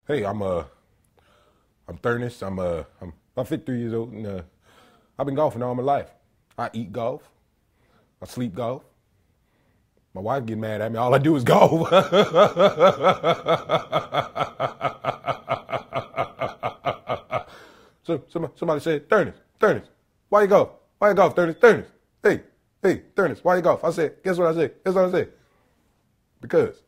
Hey, I'm Thurnis. I'm about 53 years old, and I've been golfing all my life. I eat golf. I sleep golf. My wife get mad at me. All I do is golf. So somebody said, Thurnis, why you golf? Why you golf, Thurnis? Hey, Thurnis, why you golf? I said, guess what I said? Guess what I said? Because